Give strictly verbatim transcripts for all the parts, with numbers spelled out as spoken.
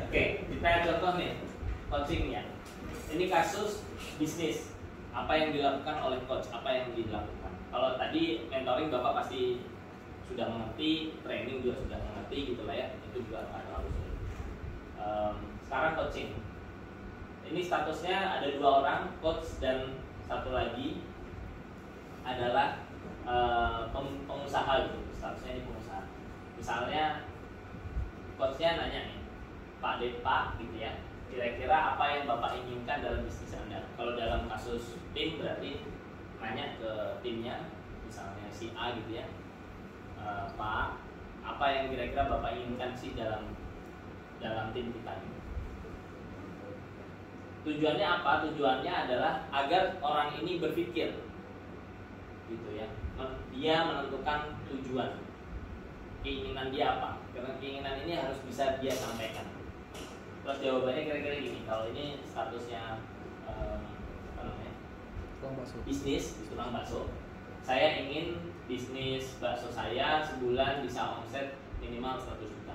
Oke, kita contoh nih coaching ya. Ini kasus bisnis. Apa yang dilakukan oleh coach? Apa yang dilakukan? Kalau tadi mentoring Bapak pasti sudah mengerti, training juga sudah mengerti gitu lah ya. Itu juga nggak terlalu sulit. Um, sekarang coaching. Ini statusnya ada dua orang, coach dan satu lagi adalah uh, pengusaha gitu. Statusnya ini pengusaha. Misalnya coachnya nanya nih, Pak Depa gitu ya, kira-kira apa yang Bapak inginkan dalam bisnis Anda? Kalau dalam kasus tim berarti nanya ke timnya, misalnya si A gitu ya, e, Pak, apa yang kira-kira Bapak inginkan sih dalam dalam tim kita? Tujuannya apa? Tujuannya adalah agar orang ini berpikir, gitu ya, dia menentukan tujuan, keinginan dia apa? Karena keinginan ini harus bisa dia sampaikan. Terus jawabannya kira-kira gini, kalau ini statusnya um, apa namanya? Bisnis, tukang bakso. Saya ingin bisnis bakso saya sebulan bisa omset minimal seratus juta.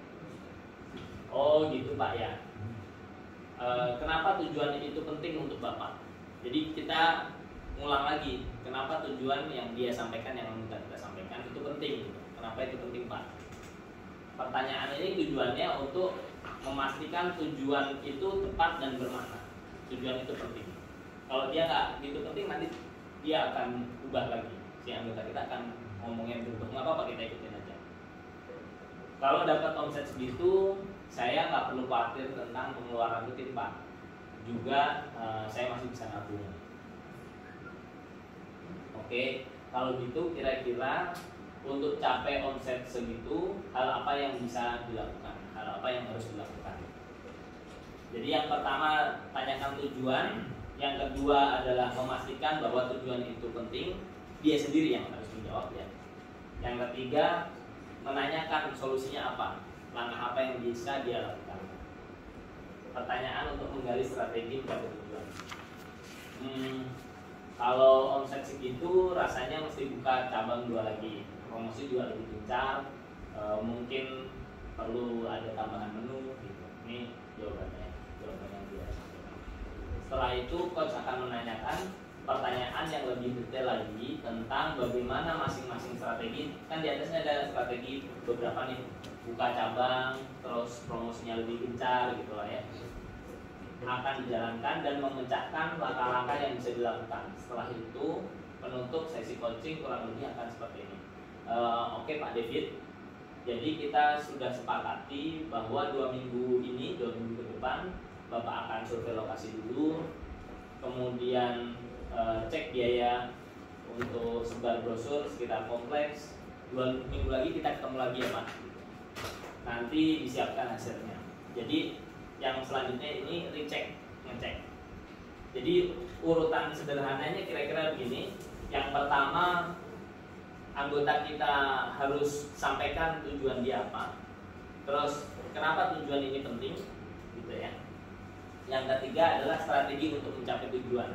Oh gitu Pak ya. E, kenapa tujuan itu penting untuk Bapak? Jadi kita ngulang lagi, kenapa tujuan yang dia sampaikan, yang kita sampaikan itu penting? Kenapa itu penting Pak? Pertanyaan ini tujuannya untuk memastikan tujuan itu tepat dan bermakna. Tujuan itu penting. Kalau dia nggak gitu penting, nanti dia akan ubah lagi. Si anggota kita akan ngomongnya berubah. Nggak apa-apa, kita ikutin aja. Kalau dapat omset segitu, saya nggak perlu khawatir tentang pengeluaran rutin Pak. Juga uh, saya masih bisa nabung. Oke, kalau gitu kira-kira untuk capai omset segitu, hal apa yang bisa dilakukan? Hal apa yang harus dilakukan? Jadi yang pertama, tanyakan tujuan. Yang kedua adalah memastikan bahwa tujuan itu penting. Dia sendiri yang harus menjawab ya. Yang ketiga, menanyakan solusinya apa, langkah apa yang bisa dia lakukan. Pertanyaan untuk menggali strategi mencapai tujuan. Hmm, kalau omset segitu, rasanya mesti buka cabang dua lagi. Promosi juga lebih gencar. E, mungkin perlu ada tambahan menu. Gitu. Ini jawabannya, jawaban yang dia sampaikan. Setelah itu, coach akan menanyakan pertanyaan yang lebih detail lagi tentang bagaimana masing-masing strategi. Kan di atasnya ada strategi beberapa nih, buka cabang, terus promosinya lebih gencar gitu lah ya, akan dijalankan dan memecahkan langkah-langkah yang bisa dilakukan. Setelah itu penutup sesi coaching kurang lebih akan seperti ini. uh, Oke okay, Pak David, jadi kita sudah sepakati bahwa dua minggu ini, dua minggu ke depan Bapak akan survei lokasi dulu, kemudian uh, cek biaya untuk sebar brosur sekitar kompleks. Dua minggu lagi kita ketemu lagi ya Pak, nanti disiapkan hasilnya. Jadi yang selanjutnya ini recheck, ngecek. Jadi urutan sederhananya kira-kira begini. Yang pertama, anggota kita harus sampaikan tujuan dia apa, terus kenapa tujuan ini penting gitu ya. Yang ketiga adalah strategi untuk mencapai tujuan.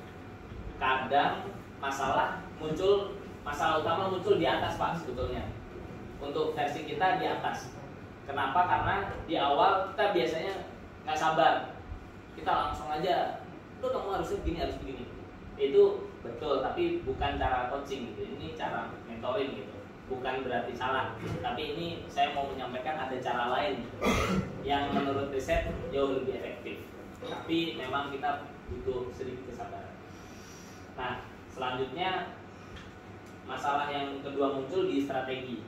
Kadang masalah muncul, masalah utama muncul di atas Pak sebetulnya. Untuk versi kita di atas. Kenapa? Karena di awal kita biasanya nggak sabar, kita langsung aja, lu kamu harusnya begini, harus begini. Itu betul, tapi bukan cara coaching gitu. Ini cara mentoring gitu. Bukan berarti salah, tapi ini saya mau menyampaikan ada cara lain gitu, yang menurut riset jauh lebih efektif. Tapi memang kita butuh sedikit kesabaran. Nah, selanjutnya masalah yang kedua muncul di strategi.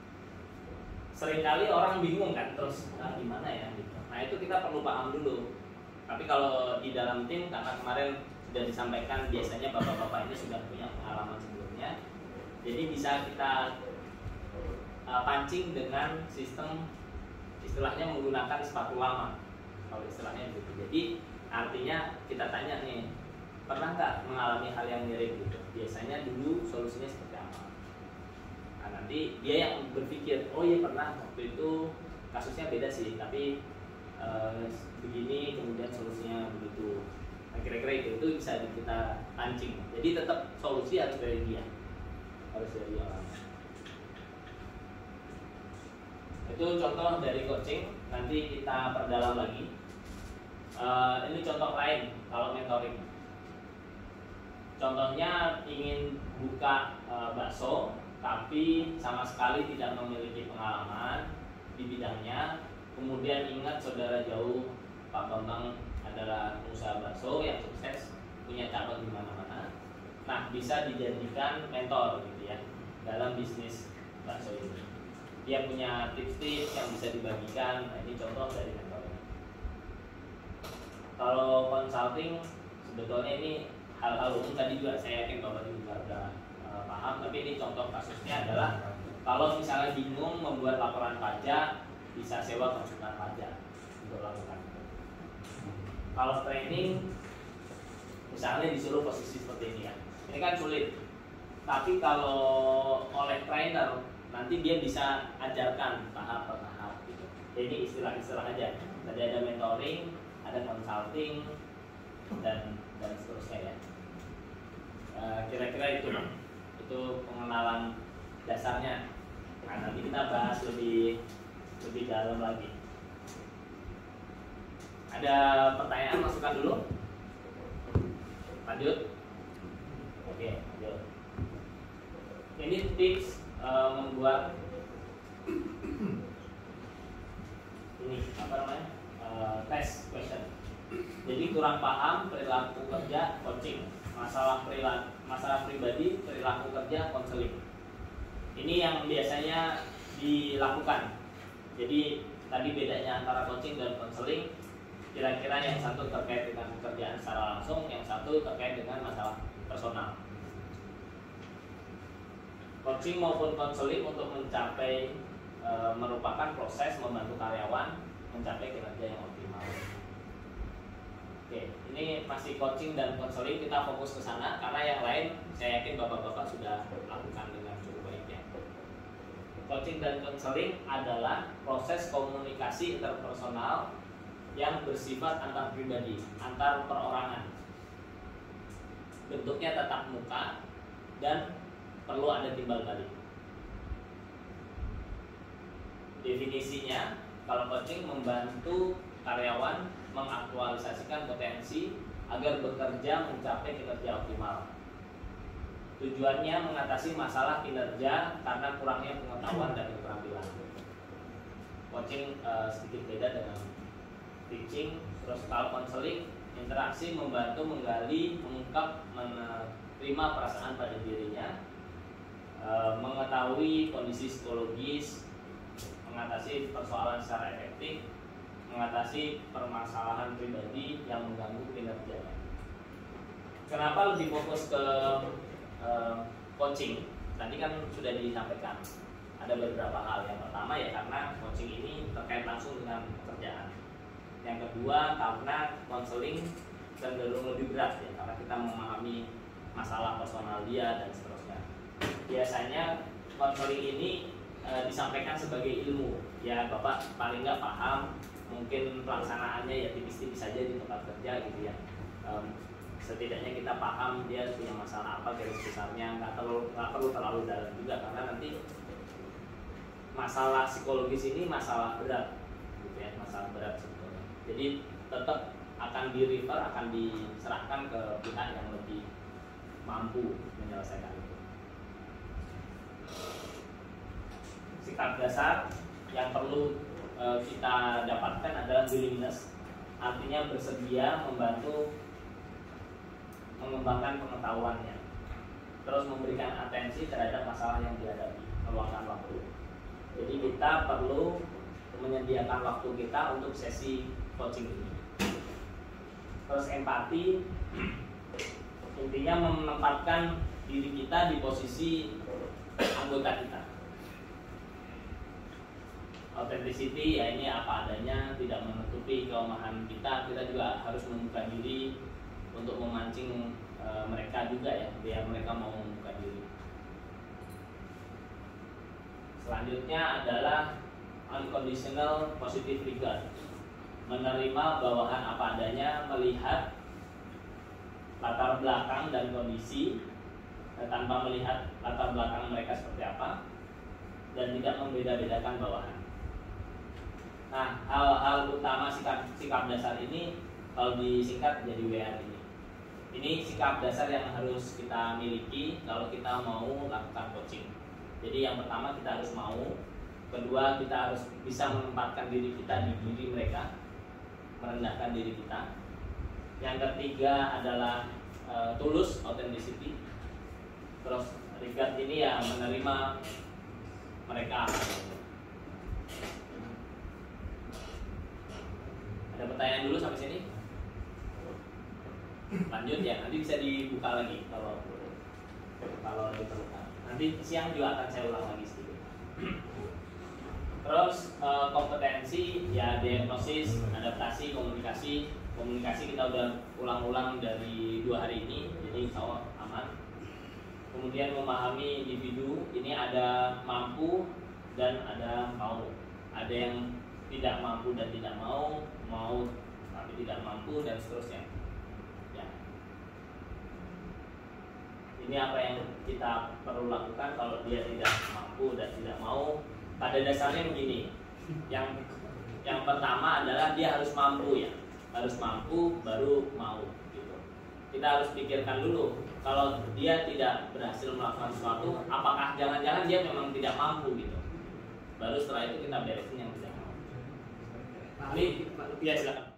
Seringkali orang bingung kan, terus nah, gimana ya gitu. Nah itu kita perlu paham dulu. Tapi kalau di dalam tim, karena kemarin sudah disampaikan, biasanya bapak-bapak ini sudah punya pengalaman sebelumnya, jadi bisa kita uh, pancing dengan sistem, istilahnya menggunakan sepatu lama. Kalau istilahnya begitu. Jadi artinya kita tanya nih, pernah nggak mengalami hal yang mirip gitu? Biasanya dulu solusinya seperti apa? Nah, nanti dia yang berpikir, oh iya pernah, waktu itu kasusnya beda sih, tapi e, begini, kemudian solusinya begitu. Nah, kira-kira itu, itu bisa kita pancing. Jadi tetap solusi harus dari dia, harus dari orang. Itu contoh dari coaching, nanti kita perdalam lagi. Uh, ini contoh lain kalau mentoring. Contohnya ingin buka uh, bakso, tapi sama sekali tidak memiliki pengalaman di bidangnya. Kemudian ingat saudara jauh Pak Bambang adalah pengusaha bakso yang sukses, punya cabang di mana-mana. Nah, bisa dijadikan mentor gitu ya dalam bisnis bakso ini. Dia punya tips-tips yang bisa dibagikan. Nah, ini contoh dari mentoring. Kalau consulting sebetulnya ini hal-hal umum, tadi juga saya yakin Bapak juga sudah uh, paham, tapi ini contoh kasusnya adalah kalau misalnya bingung membuat laporan pajak, bisa sewa konsultan pajak untuk lakukan. Kalau training, misalnya disuruh posisi seperti ini ya, ini kan sulit. Tapi kalau oleh trainer, nanti dia bisa ajarkan tahap per tahap gitu. Jadi istilah-istilah aja. Tadi ada mentoring, ada consulting, dan dan seterusnya ya. Kira-kira itu, itu pengenalan dasarnya. Nah, nanti kita bahas lebih lebih dalam lagi. Ada pertanyaan, masukkan dulu. Lanjut. Oke, lanjut. Ini tips uh, membuat ini apa namanya uh, test question. Jadi kurang paham perilaku kerja coaching, masalah perilaku, masalah pribadi perilaku kerja konseling. Ini yang biasanya dilakukan. Jadi tadi bedanya antara coaching dan konseling, kira-kira yang satu terkait dengan pekerjaan secara langsung, yang satu terkait dengan masalah personal. Coaching maupun konseling untuk mencapai e, merupakan proses membantu karyawan mencapai kinerja yang optimal. Oke, ini masih coaching dan konseling, kita fokus ke sana karena yang lain saya yakin bapak-bapak sudah lakukan dengan cukup baik ya. Coaching dan konseling adalah proses komunikasi interpersonal yang bersifat antar pribadi, antar perorangan. Bentuknya tatap muka dan perlu ada timbal balik. Definisinya, kalau coaching membantu karyawan mengaktualisasikan potensi agar bekerja mencapai kinerja optimal. Tujuannya mengatasi masalah kinerja karena kurangnya pengetahuan dan keterampilan. Coaching uh, sedikit beda dengan teaching. Terus kalau konseling, interaksi membantu menggali, mengungkap, menerima perasaan pada dirinya, e, mengetahui kondisi psikologis, mengatasi persoalan secara efektif, mengatasi permasalahan pribadi yang mengganggu kinerjanya. Kenapa lebih fokus ke e, coaching? Tadi kan sudah disampaikan ada beberapa hal. Yang pertama ya karena coaching ini terkait langsung dengan pekerjaan. Yang kedua karena konseling cenderung lebih berat ya, karena kita memahami masalah personal dia dan seterusnya. Biasanya konseling ini e, disampaikan sebagai ilmu ya, bapak paling nggak paham, mungkin pelaksanaannya ya tipis-tipis saja di tempat kerja gitu ya. E, setidaknya kita paham dia punya masalah apa garis besarnya, nggak perlu nggak perlu terlalu dalam juga karena nanti masalah psikologis ini masalah berat gitu ya, masalah berat sebetulnya. Jadi tetap akan di-refer, akan diserahkan ke pihak yang lebih mampu menyelesaikan itu. Sikap dasar yang perlu e, kita dapatkan adalah willingness, artinya bersedia membantu mengembangkan pengetahuannya, terus memberikan atensi terhadap masalah yang dihadapi, meluangkan waktu. Jadi kita perlu menyediakan waktu kita untuk sesi coaching ini. Terus empati, intinya menempatkan diri kita di posisi anggota kita. Authenticity ya ini apa adanya, tidak menutupi kelemahan kita. Kita juga harus membuka diri untuk memancing e, mereka juga ya, biar mereka mau membuka diri. Selanjutnya adalah unconditional positive regard, menerima bawahan apa adanya, melihat latar belakang dan kondisi tanpa melihat latar belakang mereka seperti apa, dan tidak membeda-bedakan bawahan. Nah, hal-hal utama sikap sikap dasar ini kalau disingkat jadi W R ini. Ini sikap dasar yang harus kita miliki kalau kita mau lakukan coaching. Jadi yang pertama kita harus mau, kedua kita harus bisa menempatkan diri kita di diri mereka, merendahkan diri kita. Yang ketiga adalah uh, tulus, authenticity. Terus regard ini ya menerima mereka. Ada pertanyaan dulu sampai sini? Lanjut ya, nanti bisa dibuka lagi kalau kalau diperlukan. Nanti siang juga akan saya ulang lagi sedikit. Terus eh, kompetensi ya diagnosis, adaptasi, komunikasi. Komunikasi kita udah ulang-ulang dari dua hari ini, jadi insya Allah aman. Kemudian memahami individu, ini ada mampu dan ada mau. Ada yang tidak mampu dan tidak mau, mau tapi tidak mampu dan seterusnya. Ya. Ini apa yang kita perlu lakukan kalau dia tidak mampu dan tidak mau. Pada dasarnya begini. Yang yang pertama adalah dia harus mampu ya. Harus mampu baru mau gitu. Kita harus pikirkan dulu kalau dia tidak berhasil melakukan sesuatu, apakah jangan-jangan dia memang tidak mampu gitu. Baru setelah itu kita beresin yang tidak mampu. Ini ya silakan.